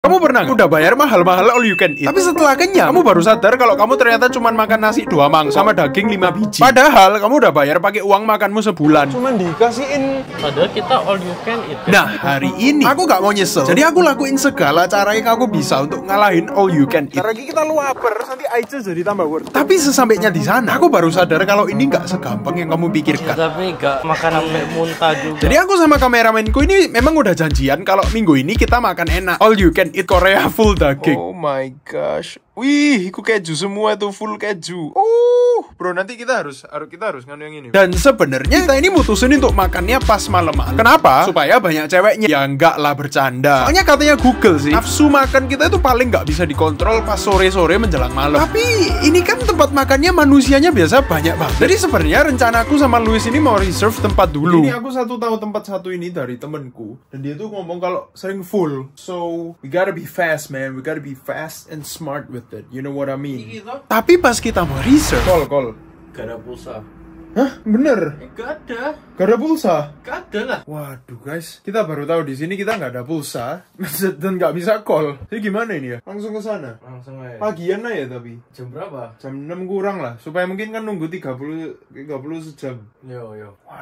Kamu pernah udah bayar mahal-mahal all you can eat, tapi setelah kenyang, kamu baru sadar kalau kamu ternyata cuma makan nasi 2 mangkok sama daging 5 biji. Padahal kamu udah bayar pakai uang makanmu sebulan. Cuman dikasihin. Padahal kita all you can eat. Nah, hari ini aku gak mau nyesel. Jadi aku lakuin segala cara yang aku bisa untuk ngalahin all you can eat. Karena kita lapar, nanti aja jadi tambah worth. Tapi sesampainya di sana, aku baru sadar kalau ini gak segampang yang kamu pikirkan. Tapi gak makan sampai muntah juga. Jadi aku sama kameramenku ini memang udah janjian kalau minggu ini kita makan enak, all you can eat Korea full daging. Oh my gosh. Wih, itu keju semua tuh, full keju. Bro, nanti kita harus nganu yang ini. Dan sebenarnya kita ini mutusin untuk makannya pas malam-malam. Kenapa? Supaya banyak ceweknya. Ya enggak lah, bercanda. Soalnya katanya Google sih, nafsu makan kita itu paling nggak bisa dikontrol pas sore-sore menjelang malam. Tapi ini kan tempat makannya manusianya biasa banyak banget. Jadi sebenarnya rencanaku sama Luis ini mau reserve tempat dulu. Ini aku tahu tempat satu ini dari temenku, dan dia tuh ngomong kalau sering full. So we gotta be fast, man. We gotta be fast and smart with it. You know what I mean? Tapi pas kita mau reserve, Call. Gak ada pulsa. Hah? Bener? Gak ada. Gak ada pulsa? Gak ada lah. Waduh guys, kita baru tahu di sini kita nggak ada pulsa dan nggak bisa call. Jadi gimana ini ya? Langsung ke sana. Langsung aja. Pagian lah ya tapi. Jam berapa? Jam 6 kurang lah, supaya mungkin kan nunggu 30 sejam. Yo.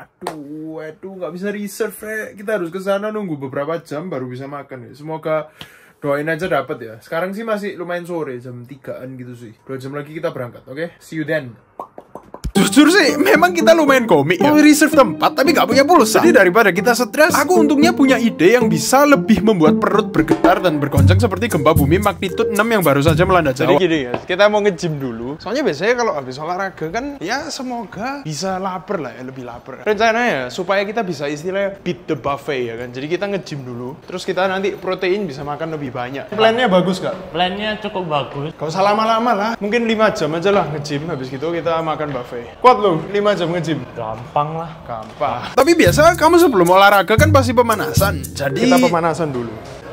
Waduh, nggak bisa reserve. Kita harus ke sana nunggu beberapa jam baru bisa makan ya. Semoga doain aja dapat ya. Sekarang sih masih lumayan sore, jam 3-an gitu sih. 2 jam lagi kita berangkat, oke? See you then. jujur sih, memang kita lumayan komik ya. Mau reserve tempat tapi gak punya pulsa. Jadi daripada kita stres, aku untungnya punya ide yang bisa lebih membuat perut bergetar dan bergoncang seperti gempa bumi magnitude 6 yang baru saja melanda Jawa. Jadi gini guys, kita mau nge-gym dulu. Soalnya biasanya kalau habis olahraga kan, ya semoga bisa lapar lah ya, lebih lapar. Rencananya supaya kita bisa istilahnya beat the buffet ya kan. Jadi kita nge-gym dulu, terus kita nanti protein bisa makan lebih banyak. Plannya bagus gak? Plannya cukup bagus. Gak usah lama-lama lah, mungkin 5 jam aja lah nge-gym. Habis gitu kita makan buffet. Kuat lo, 5 jam nge-gym. Gampang lah. Gampang. Tapi biasa kamu sebelum olahraga kan pasti pemanasan. Jadi Kita pemanasan dulu.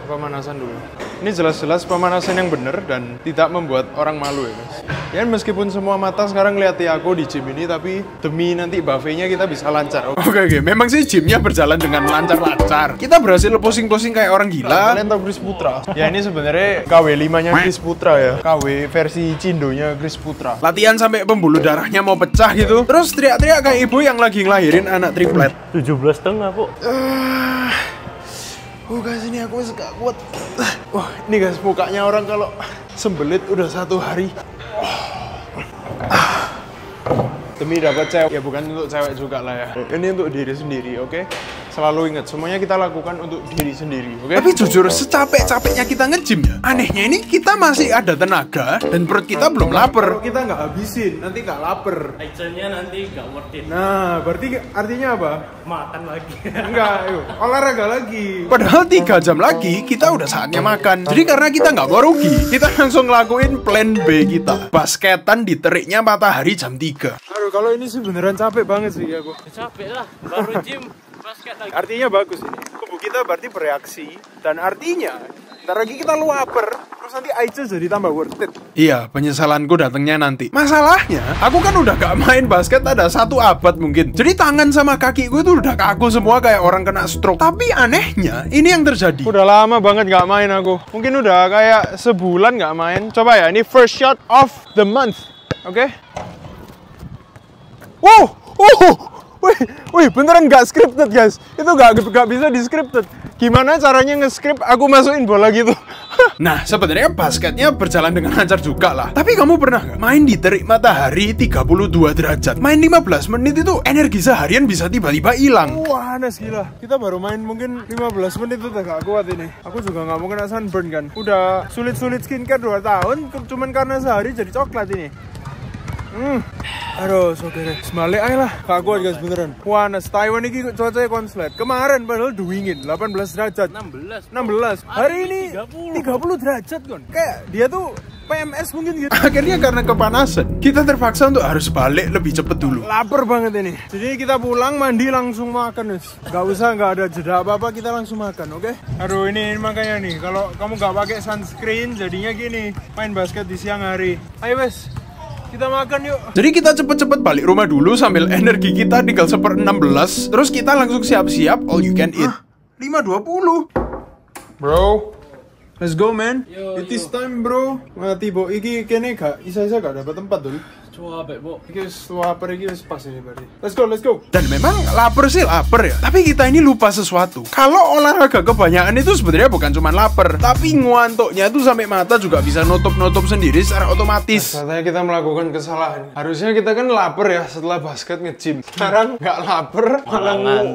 Ini jelas-jelas pemanasan yang bener dan tidak membuat orang malu ya guys. Ya meskipun semua mata sekarang lihat aku di gym ini, tapi demi nanti buffetnya kita bisa lancar. Oke, memang sih gymnya berjalan dengan lancar-lancar. Kita berhasil posing-posing kayak orang gila. Kalian tahu Chris Putra? Ya ini sebenarnya KW5-nya Chris Putra ya. KW versi Cindonya Chris Putra. Latihan sampai pembuluh darahnya mau pecah gitu. Terus teriak-teriak kayak ibu yang lagi ngelahirin anak triplet. 17,5 kok. Guys, ini aku gak kuat. Wah, ini guys mukanya orang kalau sembelit udah 1 hari. Demi dapat cewek, ya bukan untuk cewek juga lah ya. Ini untuk diri sendiri, oke? Selalu ingat, semuanya kita lakukan untuk diri sendiri, oke? Tapi jujur, secapek-capeknya kita nge-gym ya, anehnya ini kita masih ada tenaga dan perut kita belum lapar. Kalau kita nggak habisin, nanti nggak lapar. Actionnya nanti gak worth it. Nah, berarti artinya apa? Makan lagi. Enggak, yuk, olahraga lagi. Padahal 3 jam lagi kita udah saatnya makan. Jadi karena kita nggak mau rugi, kita langsung ngelakuin plan B kita. Basketan di teriknya matahari jam 3. Aduh, kalau ini sih beneran capek banget sih aku. Capek lah, baru gym. Basket lagi. Artinya bagus ini. Tubuh kita berarti bereaksi. Dan artinya, ntar lagi kita lapar, terus nanti aja jadi tambah worth it. Iya, penyesalanku datangnya nanti. Masalahnya, aku kan udah gak main basket ada 1 abad mungkin. Jadi tangan sama kaki gue tuh udah kaku semua kayak orang kena stroke. Tapi anehnya, ini yang terjadi. Udah lama banget gak main aku. Mungkin udah kayak sebulan gak main. Coba ya, ini first shot of the month. Oke? Wih, beneran gak scripted guys. Itu gak bisa di scripted. Gimana caranya nge-script aku masukin bola gitu? Nah, sebenarnya basketnya berjalan dengan lancar juga lah. Tapi kamu pernah nggak main di terik matahari 32 derajat? Main 15 menit itu energi seharian bisa tiba-tiba hilang. Wah, Anes gila. Kita baru main mungkin 15 menit udah gak kuat ini. Aku juga gak mau kena sunburn kan. Udah sulit-sulit skincare 2 tahun, cuman karena sehari jadi coklat ini. Aduh, saudara, semale aja lah. Gak kuat guys, beneran. Wah, Anes, Taiwan ini cuacanya konslet. Kemarin padahal dingin, 18 derajat. 16. Hari ini 30 derajat kan. Kayak dia tuh PMS mungkin gitu. Akhirnya karena kepanasan, kita terpaksa untuk harus balik lebih cepet dulu. Lapar banget ini. Jadi kita pulang, mandi, langsung makan guys. Gak ada jeda apa-apa, kita langsung makan, oke? Aduh, ini makanya nih, kalau kamu gak pakai sunscreen, jadinya gini, main basket di siang hari. Ayo wes, kita makan yuk. Jadi kita cepet-cepet balik rumah dulu sambil energi kita tinggal 1/16. Terus kita langsung siap-siap all you can eat. 5.20. Bro, Let's go, man. Yo, It is yo. time, bro. Mati, bo. Iki kene gak, isa-isa gak dapat tempat dulu. Coba Bek, Bu. Iki wis lapar iki wis pas ini berarti. Let's go, let's go. Dan memang lapar sih lapar ya. Tapi kita ini lupa sesuatu. Kalau olahraga kebanyakan itu sebenarnya bukan cuma lapar, tapi ngantuknya itu sampai mata juga bisa nutup-nutup sendiri secara otomatis. Katanya kita melakukan kesalahan. Harusnya kita kan lapar ya setelah basket nge-gym. Sekarang nggak lapar, malah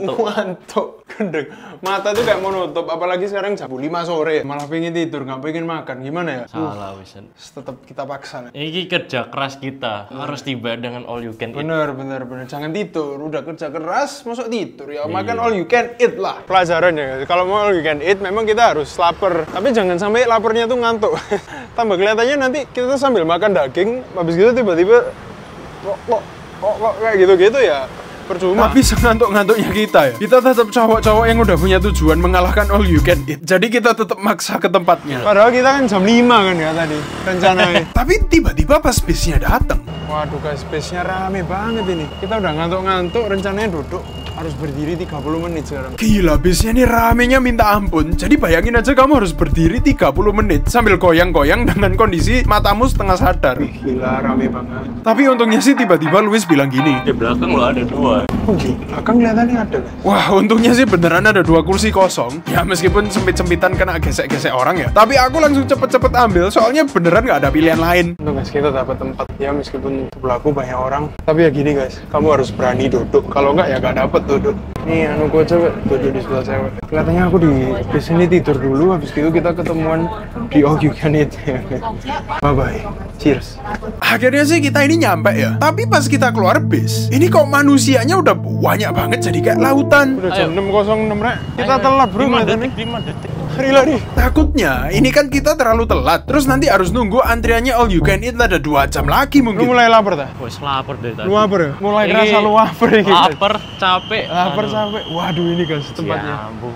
ngantuk. Gendeng. Mata tuh kayak mau nutup, apalagi sekarang jam 5 sore. Malah pengen tidur, nggak pengen makan. Gimana ya? Salah wisan. Tetap kita paksa. Ini kerja keras kita harus tiba dengan all you can eat. Bener. Jangan tidur. Udah kerja keras, masuk tidur ya. Makan all you can eat lah. Pelajaran ya. Kalau mau all you can eat, memang kita harus lapar. Tapi jangan sampai laparnya tuh ngantuk. Tambah kelihatannya nanti kita sambil makan daging, habis gitu tiba-tiba kok kayak gitu-gitu ya. Percuma. Tapi sengantuk-ngantuknya kita ya. Kita tetap cowok-cowok yang udah punya tujuan mengalahkan all you can eat. Jadi kita tetap maksa ke tempatnya. Padahal kita kan jam 5 kan ya tadi rencananya. Tapi tiba-tiba pas bisnya datang. Waduh guys, space-nya rame banget ini. Kita udah ngantuk-ngantuk, rencananya duduk. Harus berdiri 30 menit sekarang. Gila, bisnya ini ramenya minta ampun. Jadi bayangin aja kamu harus berdiri 30 menit sambil goyang-goyang dengan kondisi matamu setengah sadar. Gila, rame banget. Tapi untungnya sih tiba-tiba Luis bilang gini. Di belakang lo ada 2. Oh di belakang kelihatannya ada. Wah, untungnya sih beneran ada 2 kursi kosong. Ya meskipun sempit-sempitan kena gesek-gesek orang ya. Tapi aku langsung cepet-cepet ambil, soalnya beneran nggak ada pilihan lain. Untung guys, kita dapat tempat. Ya meskipun sebelahku banyak orang. Tapi ya gini guys, kamu harus berani duduk. Kalau nggak ya nggak dapet duduk. Nih, anu gue cewek duduk di sebelah cewek. Kelihatannya aku di sini tidur dulu. Habis itu kita ketemuan di All You Can Eat. Bye-bye. Cheers. Akhirnya sih kita ini nyampe ya. Tapi pas kita keluar bis, ini kok manusianya udah banyak banget jadi kayak lautan. Udah jam 6.06 rek. Kita telat bro 5 kelihatannya. detik, 5 detik. Rila nih. Takutnya ini kan kita terlalu telat. Terus nanti harus nunggu antriannya all you can eat ada 2 jam lagi Lu mungkin. mulai lapar tak? Wes lapar deh tadi. Lu lapar ya? Mulai Ini kerasa lu lapar ya guys. Lapar, capek. Lapar Aduh. sampai. Waduh ini guys tempatnya. Ya ampun.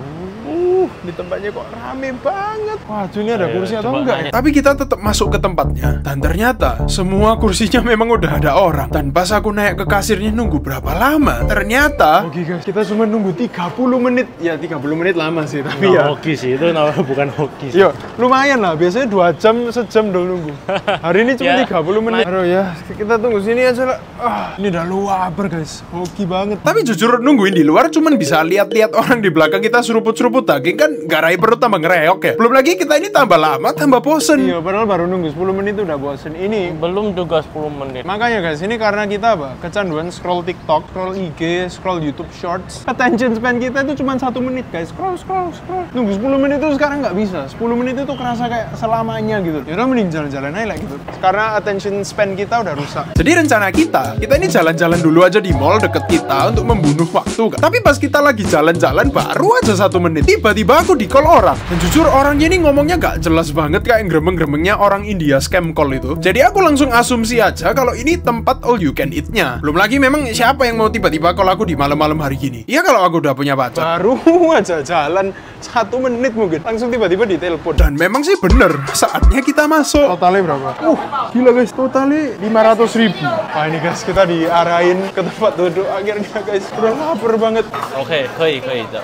Di tempatnya kok rame banget. Waduh ini ada Ayo, kursi atau coba enggak ya? nanya. Tapi kita tetap masuk ke tempatnya. Dan ternyata semua kursinya memang udah ada orang. Dan pas aku naik ke kasirnya nunggu berapa lama, ternyata Oke guys, kita cuma nunggu 30 menit. Ya 30 menit lama sih, tapi Nggak ya. hoki sih, itu namanya bukan hoki sih. Yo, lumayan lah. Biasanya 2 jam, sejam dulu nunggu. Hari ini cuma Ya, 30 menit. Aduh ya, kita tunggu sini aja lah. Ini udah lapar guys. Hoki banget. tapi jujur nungguin di luar cuman bisa lihat-lihat orang di belakang kita seruput-seruput daging kan garai perut tambah ngereok ya. Belum lagi kita ini tambah lama tambah bosen. Iya, padahal baru nunggu 10 menit udah bosen. Ini Belum juga 10 menit. makanya guys, ini karena kita apa? Kecanduan scroll TikTok, scroll IG, scroll YouTube Shorts. Attention span kita itu cuma 1 menit guys. Scroll. Nunggu 10 menit itu sekarang nggak bisa. 10 menit itu kerasa kayak selamanya gitu. Yaudah mending jalan-jalan aja lah gitu. Karena attention span kita udah rusak. Jadi rencana kita ini jalan-jalan dulu aja di mall deket kita untuk membunuh waktu kan. Tapi pas kita lagi jalan-jalan baru aja 1 menit, tiba-tiba aku di call orang. Dan jujur orangnya ini ngomongnya gak jelas banget kayak gremeng-gremengnya orang India scam call itu. Jadi aku langsung asumsi aja kalau ini tempat all you can eat-nya. Belum lagi memang siapa yang mau tiba-tiba call aku di malam-malam hari gini. Iya kalau aku udah punya pacar. Baru aja jalan 1 menit mungkin langsung tiba-tiba ditelepon. Dan memang sih bener, saatnya kita masuk. Totalnya berapa? Gila guys, totalnya 500.000. Wah ini guys, kita diarahin ke tempat duduk akhirnya guys. Udah lapar banget. Oke, koi.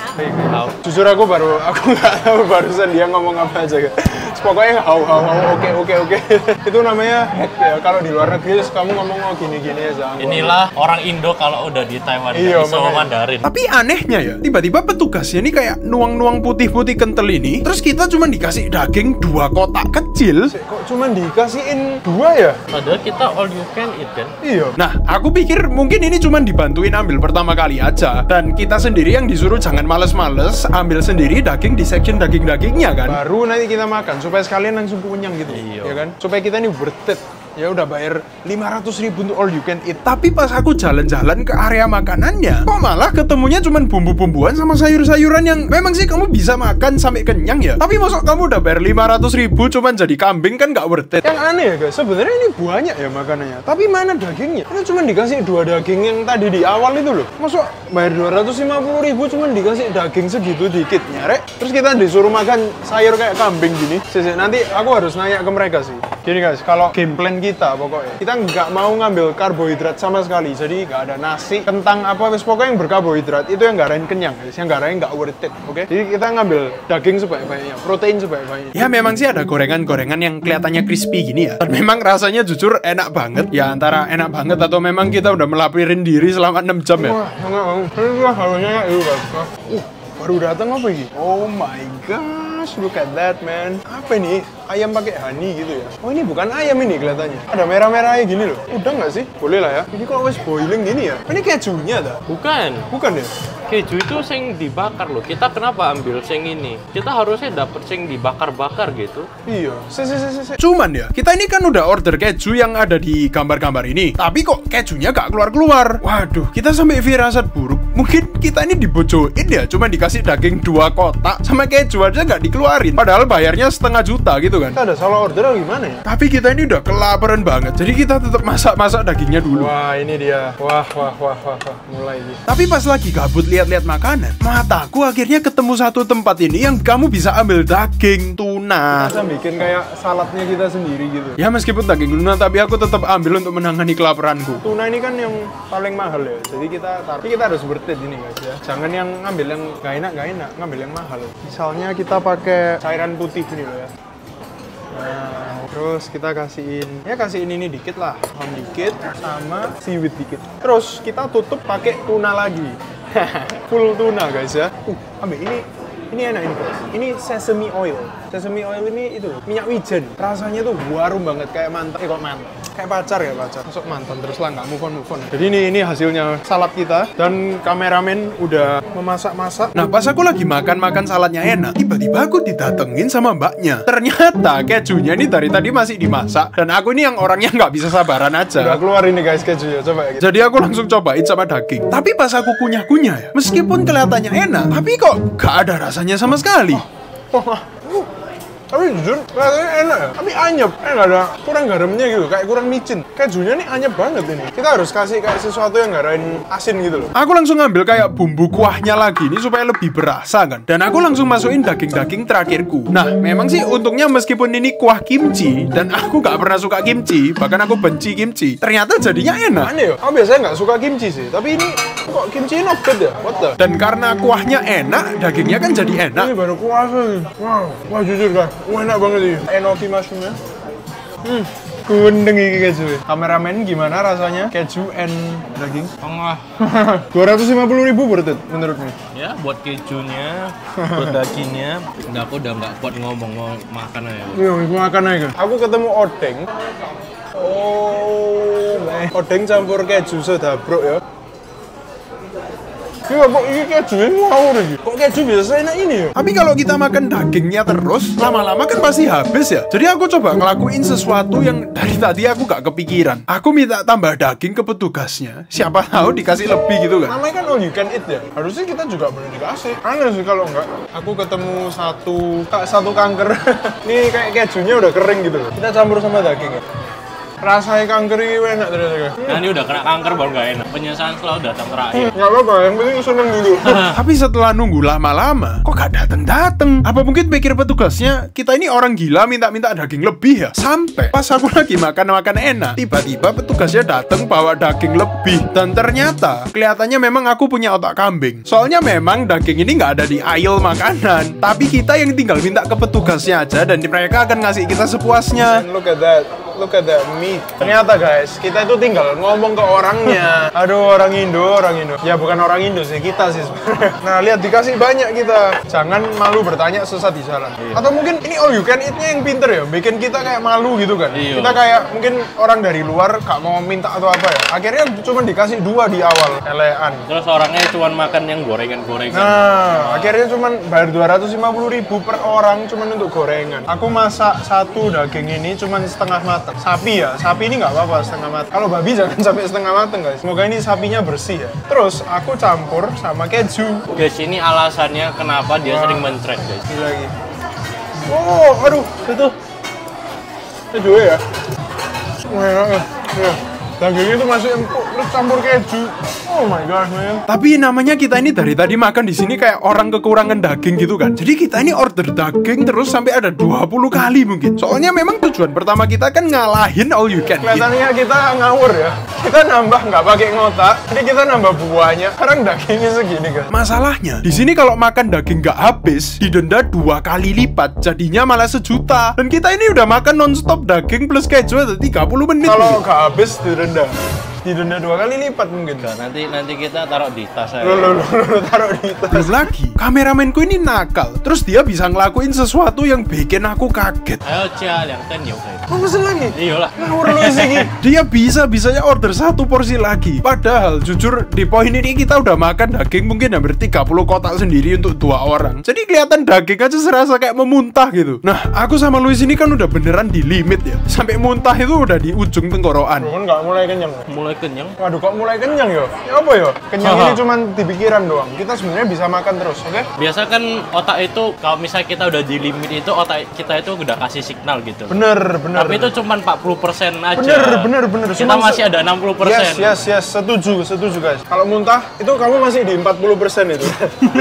Jujur aku nggak tahu barusan dia ngomong apa aja guys. Pokoknya oke. Itu namanya hack ya. Kalau di luar negeri kamu ngomong gini-gini aja. Inilah orang Indo kalau udah di Taiwan Iya, nggak bisa makanya. Mandarin. Tapi anehnya ya, tiba-tiba petugasnya ini kayak nuang-nuang putih-putih kental ini. Terus kita cuma dikasih daging 2 kotak kecil. Kok cuma dikasihin 2 ya? Padahal kita all you can eat kan. Iya. Nah, aku pikir mungkin ini cuma dibantuin ambil pertama kali aja. Dan kita sendiri yang disuruh jangan males-males, ambil sendiri daging di section daging-dagingnya kan. Baru nanti kita makan supaya sekalian langsung kenyang gitu. Iya. Ya kan? Supaya kita ini worth it. Ya udah bayar 500.000 untuk all you can eat. Tapi pas aku jalan-jalan ke area makanannya, kok malah ketemunya cuma bumbu-bumbuan sama sayur-sayuran yang memang sih kamu bisa makan sampai kenyang ya. Tapi masuk kamu udah bayar 500.000 cuman jadi kambing kan nggak worth it. Yang aneh ya guys, sebenarnya ini banyak ya makanannya. Tapi mana dagingnya? Ini cuma dikasih 2 daging yang tadi di awal itu loh. Masuk bayar 250.000 cuma dikasih daging segitu dikitnya, rek. Terus kita disuruh makan sayur kayak kambing gini. Nanti aku harus nanya ke mereka sih. Gini guys, kalau game plan kita pokoknya, kita nggak mau ngambil karbohidrat sama sekali. Jadi nggak ada nasi, kentang apa, wis pokoknya yang berkarbohidrat itu yang nggak rain kenyang guys, yang nggak rain nggak worth it, oke? Jadi kita ngambil daging sebanyak-banyaknya, protein sebanyak-banyaknya. Ya memang sih ada gorengan-gorengan yang kelihatannya crispy gini ya. Dan memang rasanya jujur enak banget. Ya antara enak banget atau memang kita udah melapirin diri selama 6 jam ya. Wah, enggak mau. Ini harusnya itu guys. Baru datang apa ini? Oh my gosh, look at that man. Apa ini? Ayam pakai honey gitu ya? Oh ini bukan ayam ini kelihatannya. Ada merah-merahnya gini loh. Udah nggak sih? Boleh lah ya. Ini kok wes boiling gini ya? Ini kejunya dah? Bukan. Bukan ya? Keju itu sing dibakar loh. Kita kenapa ambil sing ini? Kita harusnya dapet sing dibakar-bakar gitu. Iya. Cuman ya, kita ini kan udah order keju yang ada di gambar-gambar ini. Tapi kok kejunya gak keluar-keluar? Waduh, kita sampai firasat buruk. Mungkin kita ini dibojoin ya, cuma dikasih daging 2 kotak sama keju aja gak dikeluarin. Padahal bayarnya 500 juta gitu kan. Kita ada salah order atau gimana ya? Tapi kita ini udah kelaparan banget. Jadi kita tetap masak-masak dagingnya dulu. Wah, ini dia. Wah. Mulai ini. Tapi pas lagi gabut lihat-lihat makanan, mataku akhirnya ketemu satu tempat ini yang kamu bisa ambil daging tuna. Kita bikin kayak saladnya kita sendiri gitu. Ya meskipun daging tuna, tapi aku tetap ambil untuk menangani kelaparanku. Tuna ini kan yang paling mahal ya. Jadi kita harus bertit ini guys ya. Jangan yang ngambil yang gak enak, ngambil yang mahal. Misalnya kita pakai cairan putih ini loh ya. Nah, terus kita kasihin ini dikit lah, ham dikit sama seaweed dikit. Terus kita tutup pakai tuna lagi. Full tuna guys ya. Ambil ini enak ini guys. Ini sesame oil. Sesame oil ini itu minyak wijen. Rasanya tuh harum banget kayak mantan. Kok mantan? Kayak pacar ya pacar. Masuk mantan terus lah nggak move on. Jadi ini hasilnya salad kita dan kameramen udah memasak-masak. Nah pas aku lagi makan saladnya enak, tiba-tiba aku didatengin sama mbaknya. Ternyata kejunya ini dari tadi masih dimasak dan aku ini yang orangnya nggak bisa sabaran aja. Udah keluar ini guys kejunya, coba ya. Jadi aku langsung cobain sama daging. Tapi pas aku kunyah-kunyah ya, meskipun kelihatannya enak, tapi kok gak ada rasanya sama sekali. Tapi jujur, rasanya enak ya. Tapi anyep, nggak ada kurang garamnya gitu, kayak kurang micin. Kejunya nih anyep banget ini. Kita harus kasih kayak sesuatu yang ngarain asin gitu loh. Aku langsung ngambil kayak bumbu kuahnya lagi ini supaya lebih berasa kan. Dan aku langsung masukin daging-daging terakhirku. Nah, memang sih untungnya meskipun ini kuah kimchi dan aku gak pernah suka kimchi, bahkan aku benci kimchi, ternyata jadinya enak. Aneh ya, aku biasanya nggak suka kimchi sih. Tapi ini kok kimchi not bad ya? What the? Dan karena kuahnya enak, dagingnya kan jadi enak. Ini baru kuah sih. Wah jujur kan. Wah enak banget ini. Enoki mushroomnya. Kuning ini keju. Kameramen gimana rasanya? Keju and daging? Tengah. 250.000 worth it menurutmu? Ya buat kejunya, buat dagingnya. Aku udah nggak kuat ngomong, mau makan aja. Iya, makan aja. Aku ketemu odeng. Odeng campur keju sedabruk ya. Iya, kok ini kejunya ngawur lagi. Kok keju bisa seenak ini ya? Tapi kalau kita makan dagingnya terus, lama-lama kan pasti habis ya. Jadi aku coba ngelakuin sesuatu yang dari tadi aku gak kepikiran. Aku minta tambah daging ke petugasnya. Siapa tahu dikasih lebih gitu kan. Namanya kan all you can eat ya. Harusnya kita juga boleh dikasih. Aneh sih kalau enggak. Aku ketemu satu kanker. Ini kayak kejunya udah kering gitu loh. Kita campur sama daging ya. Rasanya kanker ini enak ternyata. Nah ini udah kena kanker baru nggak enak. Penyesalan selalu datang terakhir. Nggak apa-apa, yang penting seneng dulu. Tapi setelah nunggu lama-lama, kok gak dateng-dateng? Apa mungkin pikir petugasnya kita ini orang gila minta-minta daging lebih ya? Sampai pas aku lagi makan enak, tiba-tiba petugasnya dateng bawa daging lebih. Dan ternyata kelihatannya memang aku punya otak kambing. Soalnya memang daging ini nggak ada di aisle makanan. Tapi kita yang tinggal minta ke petugasnya aja dan mereka akan ngasih kita sepuasnya. And look at that meat. Ternyata guys, kita itu tinggal ngomong ke orangnya. Aduh, orang Indo. Ya bukan orang Indo sih, kita sih sebenarnya. Nah, lihat dikasih banyak kita. Jangan malu bertanya sesat di jalan. Atau mungkin ini all you can eat-nya yang pinter ya, bikin kita kayak malu gitu kan. Iya. Kita kayak mungkin orang dari luar gak mau minta atau apa ya. Akhirnya cuma dikasih 2 di awal, elean. Terus orangnya cuma makan yang gorengan-gorengan. Nah, akhirnya cuma bayar 250.000 per orang cuma untuk gorengan. Aku masak satu daging ini cuma setengah matang. Sapi ya, sapi ini nggak apa-apa setengah matang. Kalau babi jangan sampai setengah matang guys. Semoga ini sapinya bersih ya. Terus aku campur sama keju. Guys, ini alasannya kenapa dia sering mencret guys. Ini lagi. Oh, aduh, itu keju ya. Wah, enak ya. Dagingnya itu masih empuk, terus campur keju. Oh my god, man. Tapi namanya kita ini dari tadi makan di sini kayak orang kekurangan daging gitu kan. Jadi kita ini order daging terus sampai ada 20 kali mungkin. Soalnya memang tujuan pertama kita kan ngalahin all you can eat. Kelihatannya kita ngawur ya. Kita nambah nggak pakai ngotak, jadi kita nambah buahnya. Sekarang dagingnya segini kan. Masalahnya di sini kalau makan daging nggak habis didenda 2 kali lipat, jadinya malah 1 juta. Dan kita ini udah makan nonstop daging plus keju ada 30 menit. Kalau nggak habis didenda 2 kali lipat mungkin. Nanti kita taruh di tas saya. Lo taruh di tas. Belum lagi, kameramenku ini nakal. Terus dia bisa ngelakuin sesuatu yang bikin aku kaget. Ayo cia, yang ten yuk. Mau pesen lagi? Iyalah. Ngawur lu sih. Dia bisa-bisanya order 1 porsi lagi. Padahal jujur di poin ini kita udah makan daging mungkin hampir 30 kotak sendiri untuk 2 orang. Jadi kelihatan daging aja serasa kayak memuntah gitu. Nah, aku sama Luis ini kan udah beneran di limit ya. Sampai muntah itu udah di ujung tenggorokan. Kan nggak mulai kenyang. Mulai kenyang. Waduh, kok mulai kenyang yo? Ya apa yo? Kenyang ini cuman di pikiran doang. Kita sebenarnya bisa makan terus, oke? Biasa kan otak itu kalau misalnya kita udah di limit itu otak kita itu udah kasih signal gitu. Bener. Tapi itu cuma 40% aja. Bener. Kita masih ada 60%. Yes. Setuju guys. Kalau muntah, itu kamu masih di 40% itu.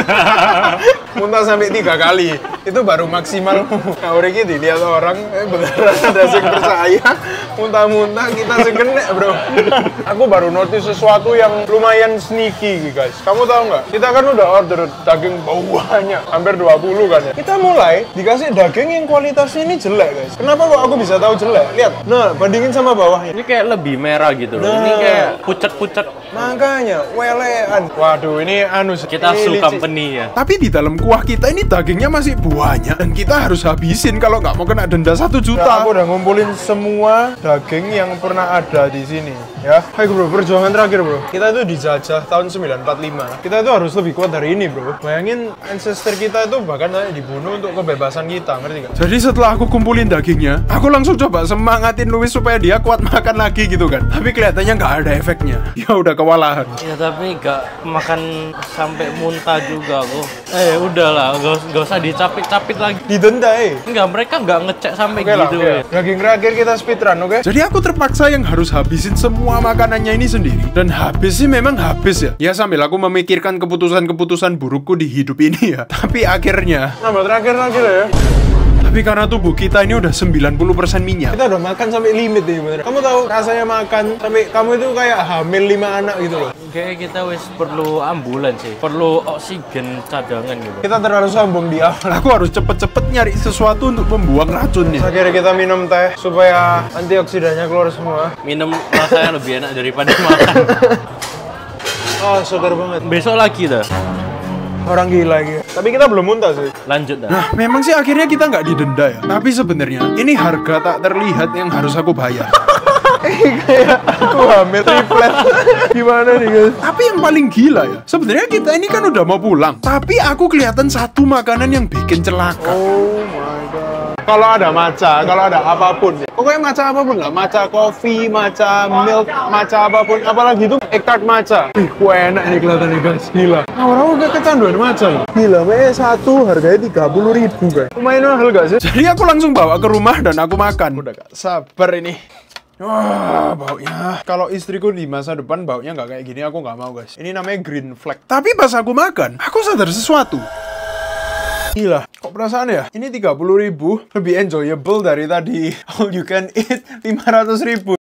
Muntah sampai 3 kali. Itu baru maksimal. Nah, udah gitu lihat orang, beneran ada sing percaya. Muntah-muntah kita segenek, bro. Aku baru notice sesuatu yang lumayan sneaky, guys. Kamu tahu nggak? Kita kan udah order daging banyak, hampir 20 kan ya. Kita mulai dikasih daging yang kualitasnya ini jelek, guys. Kenapa kok aku bisa tahu jelek? Lihat, nah bandingin sama bawahnya. Ini kayak lebih merah gitu loh. Nah. Ini kayak pucet-pucet. Makanya, welean. Waduh, ini Kita ini su licin. company ya. Tapi di dalam kuah kita ini dagingnya masih banyak dan kita harus habisin kalau nggak mau kena denda 1 Nah, juta. aku udah ngumpulin semua daging yang pernah ada di sini, ya. Hai bro, perjuangan terakhir bro. Kita itu dijajah tahun 945. Kita itu harus lebih kuat dari ini bro. Bayangin ancestor kita itu bahkan dibunuh untuk kebebasan kita, ngerti gak? Jadi setelah aku kumpulin dagingnya, aku langsung coba semangatin Luis supaya dia kuat makan lagi gitu kan. Tapi kelihatannya nggak ada efeknya. Dia udah kewalahan. Ya tapi gak makan sampai muntah juga kok. Udahlah, gak usah dicapit-capit lagi. Didenda Enggak, mereka nggak ngecek sampai Oke lah, gitu oke. ya. Daging terakhir kita speedrun, oke? Jadi aku terpaksa yang harus habisin semua makanannya ini sendiri. Dan habis sih memang habis ya. Ya sambil aku memikirkan keputusan-keputusan burukku di hidup ini ya. Tapi akhirnya, Nambah terakhir ya. tapi karena tubuh kita ini udah 90% minyak. Kita udah makan sampai limit nih bener. Kamu tahu rasanya makan sampai kamu itu kayak hamil 5 anak gitu loh. Kayak kita wis perlu ambulans sih. Perlu oksigen cadangan gitu. Kita terlalu sombong di awal. Aku harus cepet-cepet nyari sesuatu untuk membuang racunnya. Akhirnya kita minum teh supaya antioksidannya keluar semua. Minum rasanya lebih enak daripada makan. Oh, segar banget. Besok lagi dah. Orang gila gitu. Tapi kita belum muntah sih. Lanjut dah. Nah, memang sih akhirnya kita nggak didenda ya. Tapi sebenarnya ini harga tak terlihat yang harus aku bayar. Kayak aku hamil triplet. Gimana nih guys? Tapi yang paling gila ya, sebenarnya kita ini kan udah mau pulang. Tapi aku kelihatan satu makanan yang bikin celaka. Oh my god. Kalau ada matcha, kalau ada apapun. Pokoknya matcha apapun lah. Matcha coffee, matcha milk, matcha apapun. Apalagi itu egg tart matcha. Ih, enak nih kelihatannya guys. Gila. Nah, orang udah kecanduan matcha loh. Gila, satu harganya 30.000 guys. Lumayan mahal gak sih? Jadi aku langsung bawa ke rumah dan aku makan. Udah gak sabar ini. Wah, baunya. Kalau istriku di masa depan baunya nggak kayak gini, aku nggak mau guys. Ini namanya green flag. Tapi pas aku makan, aku sadar sesuatu. Gila, kok perasaan ya? Ini 30.000 lebih enjoyable dari tadi all you can eat 500.000.